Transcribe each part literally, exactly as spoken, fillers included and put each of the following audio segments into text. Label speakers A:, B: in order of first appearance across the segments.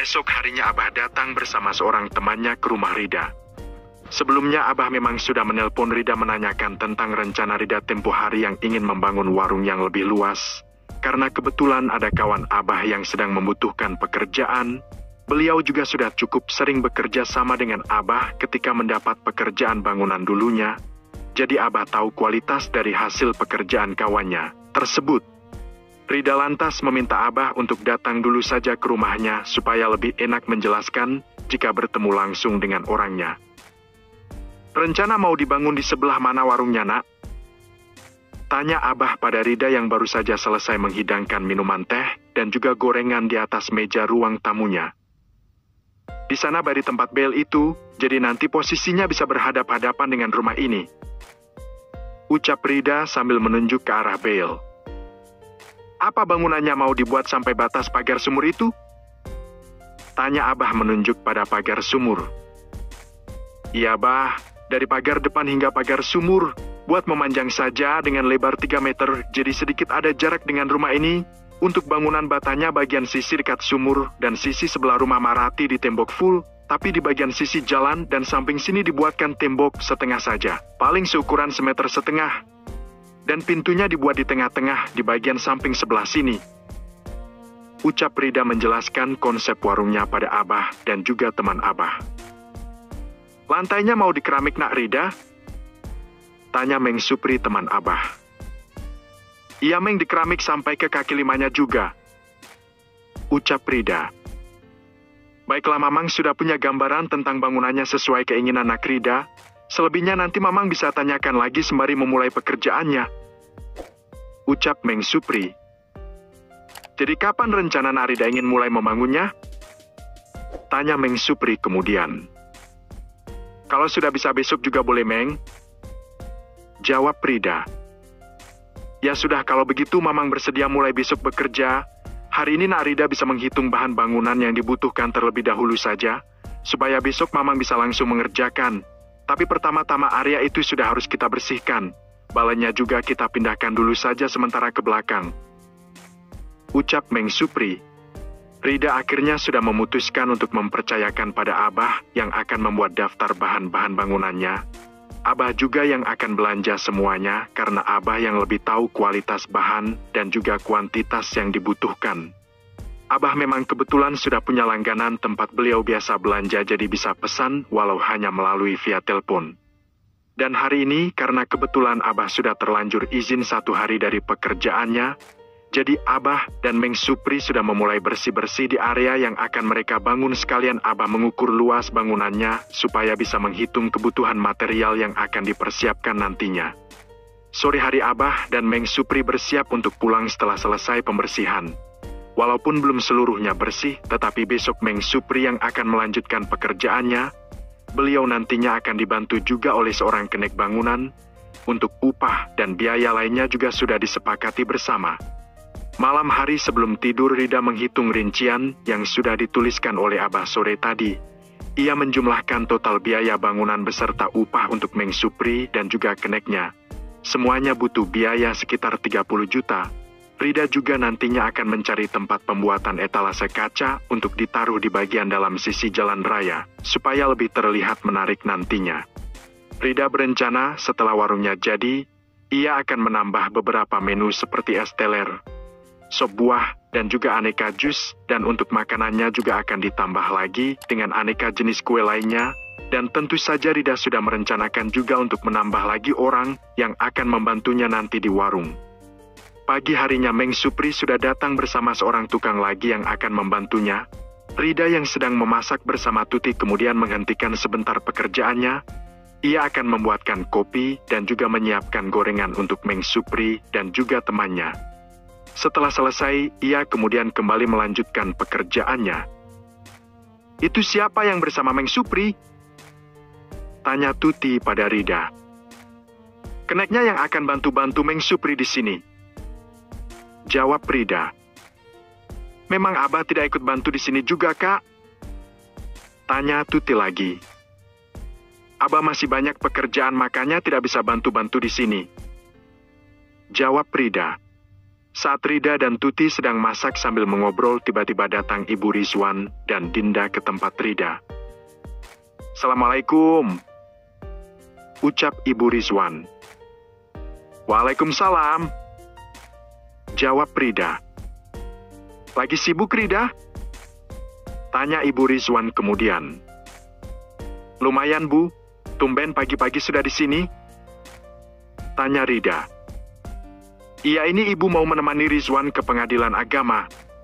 A: Esok harinya Abah datang bersama seorang temannya ke rumah Rida. Sebelumnya Abah memang sudah menelpon Rida menanyakan tentang rencana Rida tempo hari yang ingin membangun warung yang lebih luas. Karena kebetulan ada kawan Abah yang sedang membutuhkan pekerjaan, beliau juga sudah cukup sering bekerja sama dengan Abah ketika mendapat pekerjaan bangunan dulunya. Jadi Abah tahu kualitas dari hasil pekerjaan kawannya tersebut. Rida lantas meminta Abah untuk datang dulu saja ke rumahnya supaya lebih enak menjelaskan jika bertemu langsung dengan orangnya. Rencana mau dibangun di sebelah mana warungnya, Nak? Tanya Abah pada Rida yang baru saja selesai menghidangkan minuman teh dan juga gorengan di atas meja ruang tamunya. Di sana bari tempat bel itu, jadi nanti posisinya bisa berhadap-hadapan dengan rumah ini. Ucap Rida sambil menunjuk ke arah bel. Apa bangunannya mau dibuat sampai batas pagar sumur itu? Tanya Abah menunjuk pada pagar sumur. Iya, Bah. Dari pagar depan hingga pagar sumur, buat memanjang saja dengan lebar tiga meter, jadi sedikit ada jarak dengan rumah ini. Untuk bangunan batanya bagian sisi dekat sumur dan sisi sebelah rumah Marati di tembok full, tapi di bagian sisi jalan dan samping sini dibuatkan tembok setengah saja, paling seukuran semeter setengah. Dan pintunya dibuat di tengah-tengah di bagian samping sebelah sini. Ucap Rida menjelaskan konsep warungnya pada Abah dan juga teman Abah. Lantainya mau di keramik, Nak Rida? Tanya Meng Supri teman Abah. Iya, Meng, di keramik sampai ke kaki limanya juga. Ucap Rida. Baiklah, Mamang sudah punya gambaran tentang bangunannya sesuai keinginan Nak Rida. Selebihnya nanti Mamang bisa tanyakan lagi sembari memulai pekerjaannya. Ucap Meng Supri. Jadi kapan rencana Nak Rida ingin mulai membangunnya? Tanya Meng Supri kemudian. Kalau sudah bisa besok juga boleh, Meng. Jawab Rida. Ya sudah, kalau begitu Mamang bersedia mulai besok bekerja. Hari ini Nak Rida bisa menghitung bahan bangunan yang dibutuhkan terlebih dahulu saja, supaya besok Mamang bisa langsung mengerjakan. Tapi pertama-tama area itu sudah harus kita bersihkan. Balanya juga kita pindahkan dulu saja sementara ke belakang. Ucap Meng Supri. Rida akhirnya sudah memutuskan untuk mempercayakan pada Abah yang akan membuat daftar bahan-bahan bangunannya. Abah juga yang akan belanja semuanya karena Abah yang lebih tahu kualitas bahan dan juga kuantitas yang dibutuhkan. Abah memang kebetulan sudah punya langganan tempat beliau biasa belanja jadi bisa pesan walau hanya melalui via telepon. Dan hari ini karena kebetulan Abah sudah terlanjur izin satu hari dari pekerjaannya, jadi Abah dan Meng Supri sudah memulai bersih-bersih di area yang akan mereka bangun sekalian Abah mengukur luas bangunannya supaya bisa menghitung kebutuhan material yang akan dipersiapkan nantinya. Sore hari Abah dan Meng Supri bersiap untuk pulang setelah selesai pembersihan. Walaupun belum seluruhnya bersih, tetapi besok Meng Supri yang akan melanjutkan pekerjaannya. Beliau nantinya akan dibantu juga oleh seorang kenek bangunan. Untuk upah dan biaya lainnya juga sudah disepakati bersama. Malam hari sebelum tidur Rida menghitung rincian yang sudah dituliskan oleh Abah sore tadi. Ia menjumlahkan total biaya bangunan beserta upah untuk Meng Supri dan juga keneknya. Semuanya butuh biaya sekitar tiga puluh juta. Rida juga nantinya akan mencari tempat pembuatan etalase kaca untuk ditaruh di bagian dalam sisi jalan raya, supaya lebih terlihat menarik nantinya. Rida berencana setelah warungnya jadi, ia akan menambah beberapa menu seperti es teler, sop buah, dan juga aneka jus, dan untuk makanannya juga akan ditambah lagi dengan aneka jenis kue lainnya, dan tentu saja Rida sudah merencanakan juga untuk menambah lagi orang yang akan membantunya nanti di warung. Pagi harinya Meng Supri sudah datang bersama seorang tukang lagi yang akan membantunya. Rida yang sedang memasak bersama Tuti kemudian menghentikan sebentar pekerjaannya. Ia akan membuatkan kopi dan juga menyiapkan gorengan untuk Meng Supri dan juga temannya. Setelah selesai, ia kemudian kembali melanjutkan pekerjaannya. Itu siapa yang bersama Meng Supri? Tanya Tuti pada Rida. Keneknya yang akan bantu-bantu Meng Supri di sini. Jawab Rida. Memang Abah tidak ikut bantu di sini juga, Kak? Tanya Tuti lagi. Abah masih banyak pekerjaan makanya tidak bisa bantu-bantu di sini. Jawab Rida. Saat Rida dan Tuti sedang masak sambil mengobrol, tiba-tiba datang Ibu Rizwan dan Dinda ke tempat Rida. "Assalamualaikum," ucap Ibu Rizwan. "Waalaikumsalam," jawab Rida. "Lagi sibuk, Rida?" tanya Ibu Rizwan kemudian. "Lumayan, Bu. Tumben pagi-pagi sudah di sini?" tanya Rida. "Iya, ini Ibu mau menemani Rizwan ke pengadilan agama,"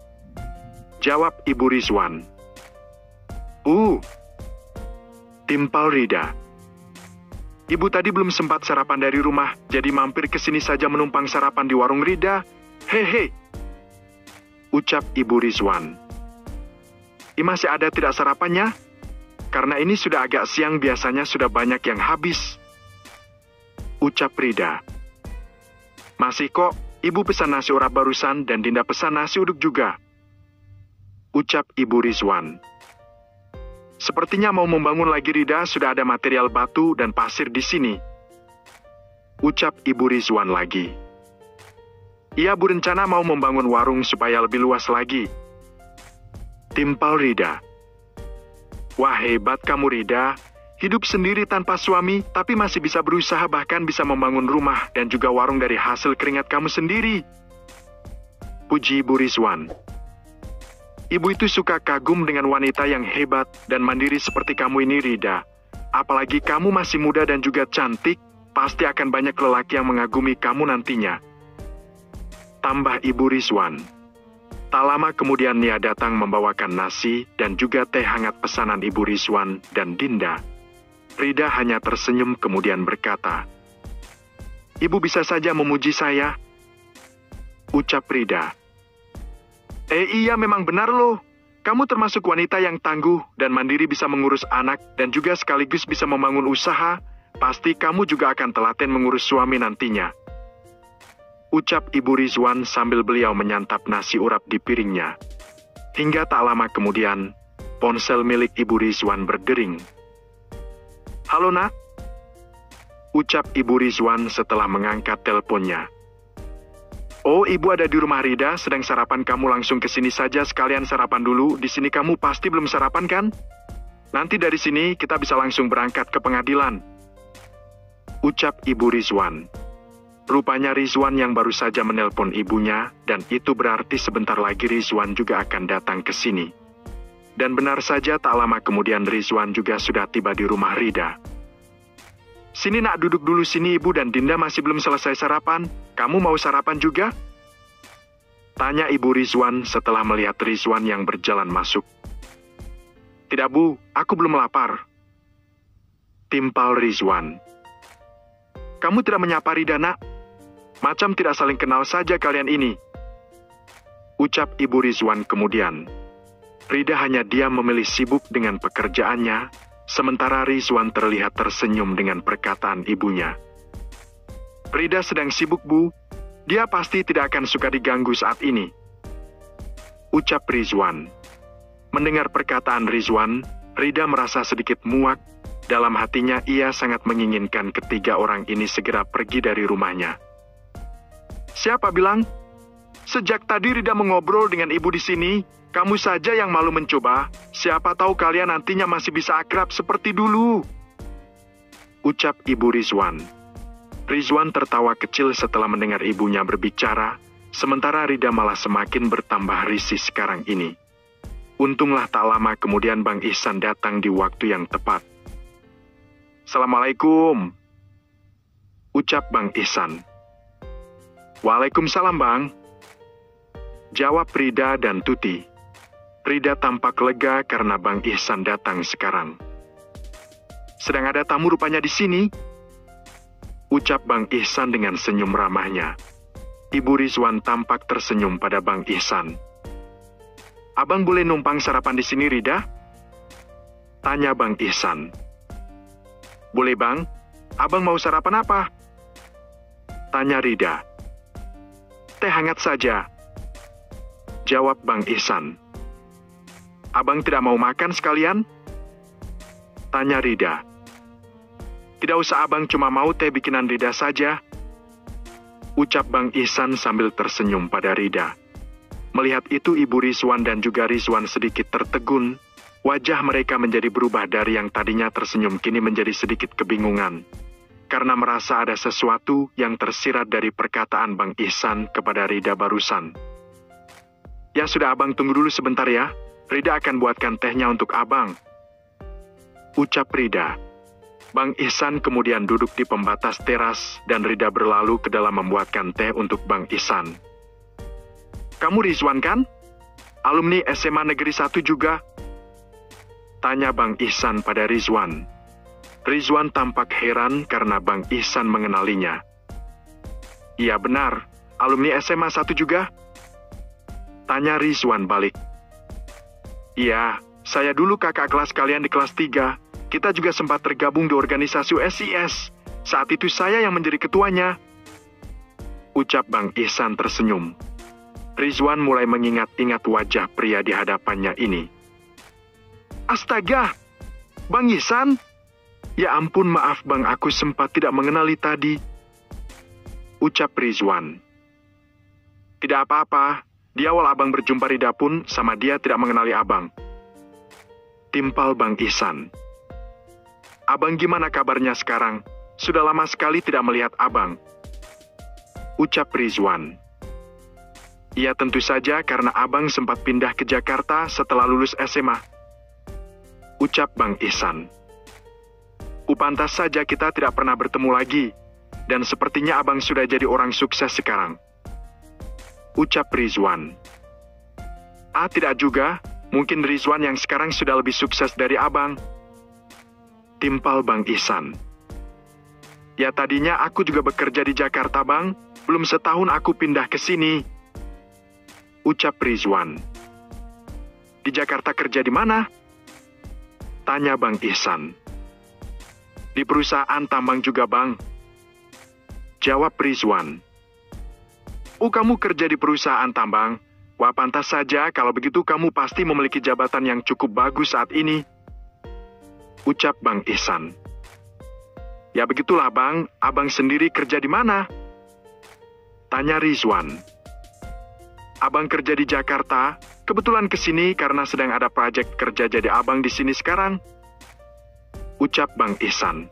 A: jawab Ibu Rizwan. "Uh," timpal Rida. "Ibu tadi belum sempat sarapan dari rumah, jadi mampir ke sini saja menumpang sarapan di warung Rida. Hehe," ucap Ibu Rizwan. "I masih ada tidak sarapannya? Karena ini sudah agak siang, biasanya sudah banyak yang habis," ucap Rida. "Masih kok, Ibu pesan nasi urap barusan dan Dinda pesan nasi uduk juga," ucap Ibu Rizwan. "Sepertinya mau membangun lagi, Rida, sudah ada material batu dan pasir di sini," ucap Ibu Rizwan lagi. "Iya, Bu, rencana mau membangun warung supaya lebih luas lagi," timpal Rida. "Wah, hebat kamu, Rida. Hidup sendiri tanpa suami, tapi masih bisa berusaha, bahkan bisa membangun rumah dan juga warung dari hasil keringat kamu sendiri," puji Ibu Rizwan. "Ibu itu suka kagum dengan wanita yang hebat dan mandiri seperti kamu ini, Rida. Apalagi kamu masih muda dan juga cantik, pasti akan banyak lelaki yang mengagumi kamu nantinya," tambah Ibu Rizwan. Tak lama kemudian Nia datang membawakan nasi dan juga teh hangat pesanan Ibu Rizwan dan Dinda. Rida hanya tersenyum kemudian berkata, "Ibu bisa saja memuji saya," ucap Rida. "Eh iya, memang benar loh. Kamu termasuk wanita yang tangguh dan mandiri, bisa mengurus anak dan juga sekaligus bisa membangun usaha. Pasti kamu juga akan telaten mengurus suami nantinya," ucap Ibu Rizwan sambil beliau menyantap nasi urap di piringnya. Hingga tak lama kemudian, ponsel milik Ibu Rizwan berdering. "Halo, Nak," ucap Ibu Rizwan setelah mengangkat teleponnya. "Oh, Ibu ada di rumah Rida, sedang sarapan. Kamu langsung ke sini saja sekalian sarapan dulu. Di sini kamu pasti belum sarapan kan? Nanti dari sini kita bisa langsung berangkat ke pengadilan," ucap Ibu Rizwan. Rupanya Rizwan yang baru saja menelpon ibunya, dan itu berarti sebentar lagi Rizwan juga akan datang ke sini. Dan benar saja, tak lama kemudian Rizwan juga sudah tiba di rumah Rida. "Sini, Nak, duduk dulu sini. Ibu dan Dinda masih belum selesai sarapan. Kamu mau sarapan juga?" tanya Ibu Rizwan setelah melihat Rizwan yang berjalan masuk. "Tidak, Bu, aku belum lapar," timpal Rizwan. "Kamu tidak menyapa Rida, Nak? Macam tidak saling kenal saja kalian ini," ucap Ibu Rizwan kemudian. Rida hanya diam memilih sibuk dengan pekerjaannya, sementara Rizwan terlihat tersenyum dengan perkataan ibunya. "Rida sedang sibuk, Bu. Dia pasti tidak akan suka diganggu saat ini," ucap Rizwan. Mendengar perkataan Rizwan, Rida merasa sedikit muak. Dalam hatinya ia sangat menginginkan ketiga orang ini segera pergi dari rumahnya. "Siapa bilang? Sejak tadi Rida mengobrol dengan ibu di sini, kamu saja yang malu mencoba. Siapa tahu kalian nantinya masih bisa akrab seperti dulu," ucap Ibu Rizwan. Rizwan tertawa kecil setelah mendengar ibunya berbicara, sementara Rida malah semakin bertambah risih sekarang ini. Untunglah tak lama kemudian Bang Ihsan datang di waktu yang tepat. "Assalamualaikum," ucap Bang Ihsan. "Waalaikumsalam, Bang," jawab Rida dan Tuti. Rida tampak lega karena Bang Ihsan datang sekarang. "Sedang ada tamu rupanya di sini," ucap Bang Ihsan dengan senyum ramahnya. Ibu Rizwan tampak tersenyum pada Bang Ihsan. "Abang boleh numpang sarapan di sini, Rida?" tanya Bang Ihsan. "Boleh, Bang. Abang mau sarapan apa?" tanya Rida. "Teh hangat saja," jawab Bang Ihsan. "Abang tidak mau makan sekalian?" tanya Rida. "Tidak usah, Abang cuma mau teh bikinan Rida saja," Ucap Bang Ihsan sambil tersenyum pada Rida. Melihat itu Ibu Rizwan dan juga Rizwan sedikit tertegun. Wajah mereka menjadi berubah dari yang tadinya tersenyum kini menjadi sedikit kebingungan. Karena merasa ada sesuatu yang tersirat dari perkataan Bang Ihsan kepada Rida barusan. Ya sudah abang tunggu dulu sebentar ya. Rida akan buatkan tehnya untuk abang. Ucap Rida. Bang Ihsan kemudian duduk di pembatas teras dan Rida berlalu ke dalam membuatkan teh untuk Bang Ihsan. Kamu Rizwan kan? Alumni S M A Negeri satu juga? Tanya Bang Ihsan pada Rizwan. Rizwan tampak heran karena Bang Ihsan mengenalinya. Iya benar, alumni S M A satu juga? Tanya Rizwan balik. Iya, saya dulu kakak kelas kalian di kelas tiga. Kita juga sempat tergabung di organisasi U S I S. Saat itu saya yang menjadi ketuanya. Ucap Bang Ihsan tersenyum. Rizwan mulai mengingat-ingat wajah pria di hadapannya ini. Astaga, Bang Ihsan? Ya ampun maaf Bang, aku sempat tidak mengenali tadi. Ucap Rizwan. Tidak apa-apa, di awal abang berjumpa Rida pun sama dia tidak mengenali abang. Timpal Bang Ihsan. Abang gimana kabarnya sekarang? Sudah lama sekali tidak melihat abang. Ucap Rizwan. Ya tentu saja karena abang sempat pindah ke Jakarta setelah lulus S M A. Ucap Bang Ihsan. Upantas saja kita tidak pernah bertemu lagi. Dan sepertinya abang sudah jadi orang sukses sekarang. Ucap Rizwan. Ah tidak juga, mungkin Rizwan yang sekarang sudah lebih sukses dari abang. Timpal Bang Ihsan. Ya tadinya aku juga bekerja di Jakarta bang, belum setahun aku pindah ke sini. Ucap Rizwan. Di Jakarta kerja di mana? Tanya Bang Ihsan. Di perusahaan tambang juga bang. Jawab Rizwan. Oh kamu kerja di perusahaan tambang? Wah pantas saja kalau begitu kamu pasti memiliki jabatan yang cukup bagus saat ini. Ucap Bang Ihsan. Ya begitulah bang, abang sendiri kerja di mana? Tanya Rizwan. Abang kerja di Jakarta, kebetulan kesini karena sedang ada proyek kerja jadi abang di sini sekarang. Ucap Bang Ihsan.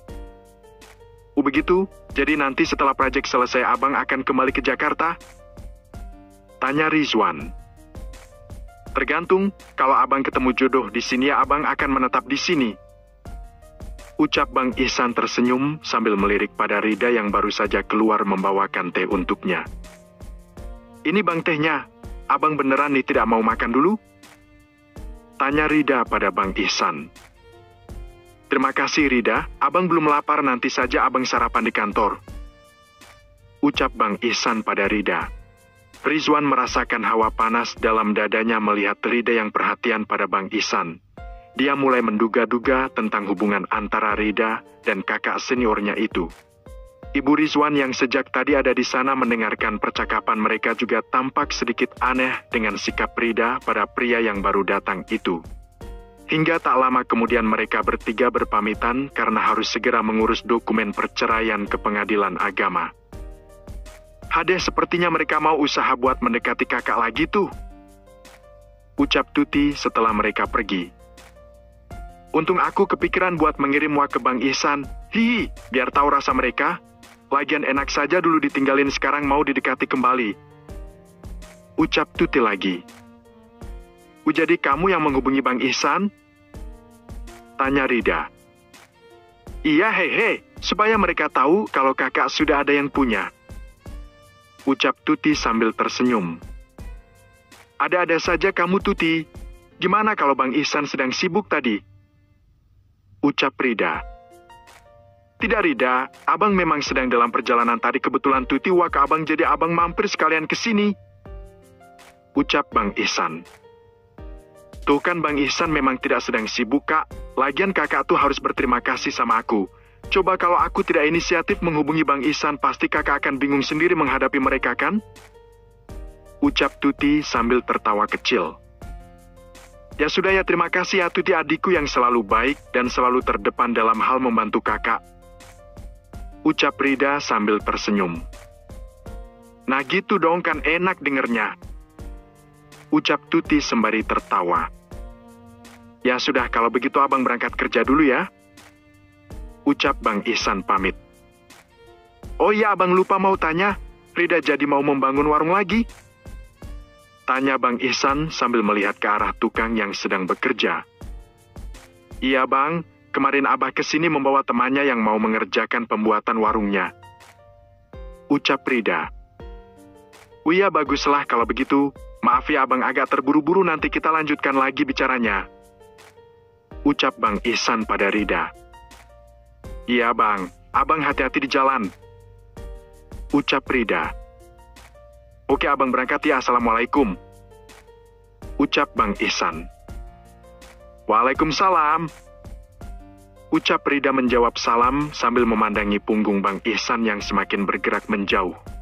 A: Oh begitu, jadi nanti setelah proyek selesai abang akan kembali ke Jakarta? Tanya Rizwan. Tergantung, kalau abang ketemu jodoh di sini ya abang akan menetap di sini. Ucap Bang Ihsan tersenyum sambil melirik pada Rida yang baru saja keluar membawakan teh untuknya. Ini bang tehnya, abang beneran nih tidak mau makan dulu? Tanya Rida pada Bang Ihsan. Terima kasih Rida, abang belum lapar nanti saja abang sarapan di kantor. Ucap Bang Ihsan pada Rida. Rizwan merasakan hawa panas dalam dadanya melihat Rida yang perhatian pada Bang Ihsan. Dia mulai menduga-duga tentang hubungan antara Rida dan kakak seniornya itu. Ibu Rizwan yang sejak tadi ada di sana mendengarkan percakapan mereka juga tampak sedikit aneh dengan sikap Rida pada pria yang baru datang itu. Hingga tak lama kemudian mereka bertiga berpamitan karena harus segera mengurus dokumen perceraian ke pengadilan agama. Hades sepertinya mereka mau usaha buat mendekati kakak lagi tuh. Ucap Tuti setelah mereka pergi. Untung aku kepikiran buat mengirim Wak ke Bang Ihsan. Hihi, biar tahu rasa mereka. Lagian enak saja dulu ditinggalin sekarang mau didekati kembali. Ucap Tuti lagi. Oh jadi kamu yang menghubungi Bang Ihsan? Tanya Rida. Iya hehe, supaya mereka tahu kalau kakak sudah ada yang punya. Ucap Tuti sambil tersenyum. Ada-ada saja kamu Tuti. Gimana kalau Bang Ihsan sedang sibuk tadi? Ucap Rida. Tidak Rida, abang memang sedang dalam perjalanan tadi kebetulan Tuti wak abang jadi abang mampir sekalian ke sini. Ucap Bang Ihsan. Tuh kan Bang Ihsan memang tidak sedang sibuk kak, lagian kakak tuh harus berterima kasih sama aku. Coba kalau aku tidak inisiatif menghubungi Bang Ihsan pasti kakak akan bingung sendiri menghadapi mereka kan? Ucap Tuti sambil tertawa kecil. Ya sudah ya terima kasih ya Tuti adikku yang selalu baik dan selalu terdepan dalam hal membantu kakak. Ucap Rida sambil tersenyum. Nah gitu dong kan enak dengernya. Ucap Tuti sembari tertawa. Ya sudah kalau begitu abang berangkat kerja dulu ya. Ucap Bang Ihsan pamit. Oh iya abang lupa mau tanya, Rida jadi mau membangun warung lagi? Tanya Bang Ihsan sambil melihat ke arah tukang yang sedang bekerja. Iya bang, kemarin abah kesini membawa temannya yang mau mengerjakan pembuatan warungnya. Ucap Rida. Oh iya baguslah kalau begitu, maaf ya abang agak terburu-buru nanti kita lanjutkan lagi bicaranya. Ucap Bang Ihsan pada Rida. Iya bang, abang hati-hati di jalan. Ucap Rida. Oke abang berangkat ya, assalamualaikum. Ucap Bang Ihsan. Waalaikumsalam. Ucap Rida menjawab salam sambil memandangi punggung Bang Ihsan yang semakin bergerak menjauh.